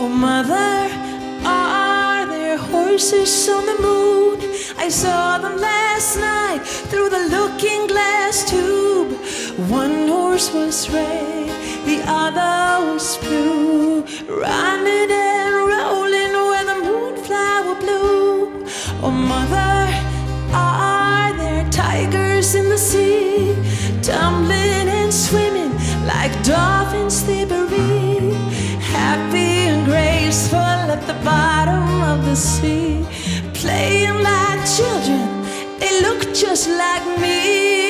Oh mother, are there horses on the moon? I saw them last night through the looking glass tube. One horse was red, the other was blue, running and rolling where the moonflower blew. Oh mother, are there tigers in the sea, tumbling and swimming like dolphins they bereave, happy and graceful at the bottom of the sea, playing like children, they look just like me.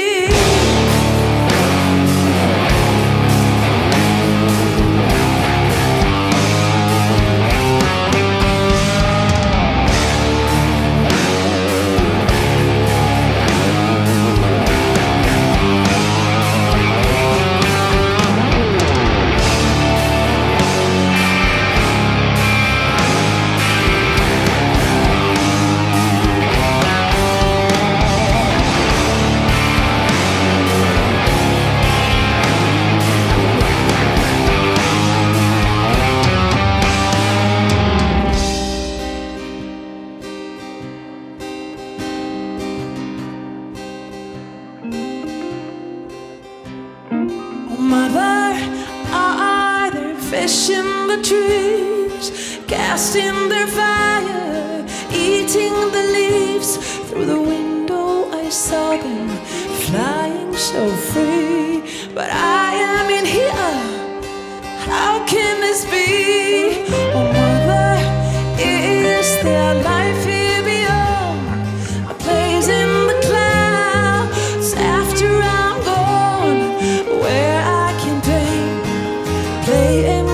In the trees, casting their fire, eating the leaves. Through the window I saw them flying so free. But I am in here, how can this be? Oh mother, is there life here beyond? A place in the clouds after I'm gone, where I can play and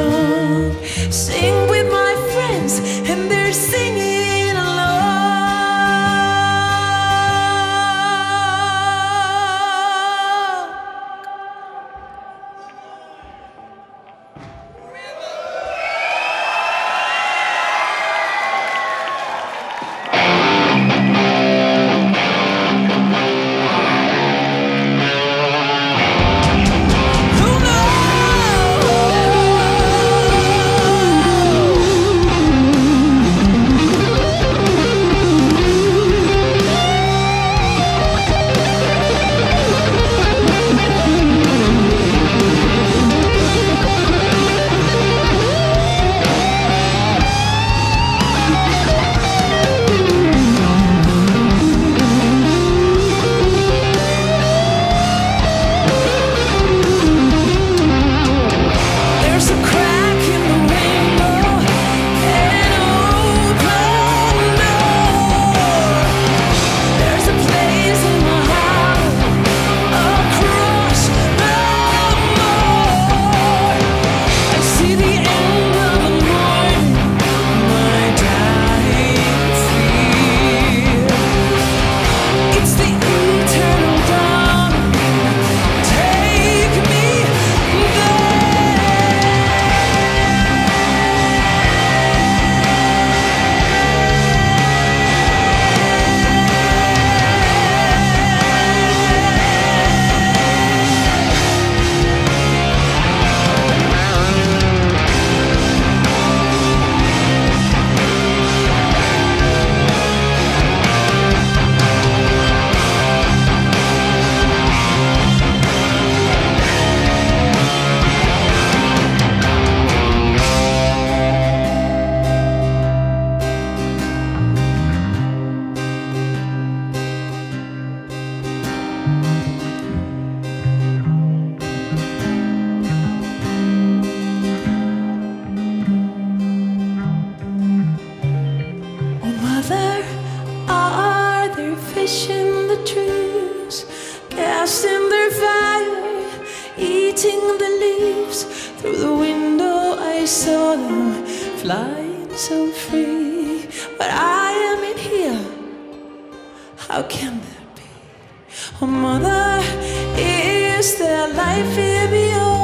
sing with my friends, and they're singing along. Through the window I saw them flying so free. But I am in here, how can that be? Oh mother, is there life here beyond?